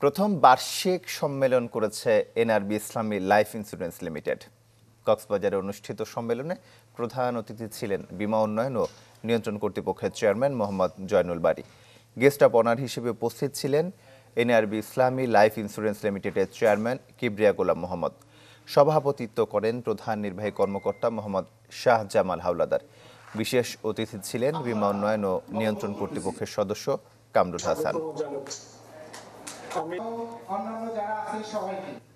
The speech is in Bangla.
প্রথম বার্ষিক সম্মেলন করেছে এনআরব ইসলামী লাইফ ইন্স্যুরেন্স লিমিটেড। কক্সবাজারে অনুষ্ঠিত সম্মেলনে প্রধান অতিথি ছিলেন বীমা উন্নয়ন ও নিয়ন্ত্রণ কর্তৃপক্ষের chairman Mohammad Zainul Bari. Guest of honour হিসেবে উপস্থিত ছিলেন এনআরব ইসলামী লাইফ ইন্স্যুরেন্স লিমিটেডের চেয়ারম্যান কিবরিয়া গোলাম মোহাম্মদ। সভাপতিত্ব করেন প্রধান নির্বাহী কর্মকর্তা মোহাম্মদ শাহজামাল হাওলাদার। বিশেষ অতিথি ছিলেন বীমা উন্নয়ন ও নিয়ন্ত্রণ কর্তৃপক্ষের সদস্য কামরুল হাসান। অন্যান্য যারা আছে সবাইকে